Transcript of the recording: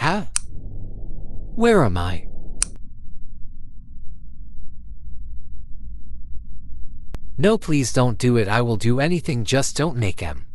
Ha? Where am I? No, please don't do it. I will do anything, just don't make him.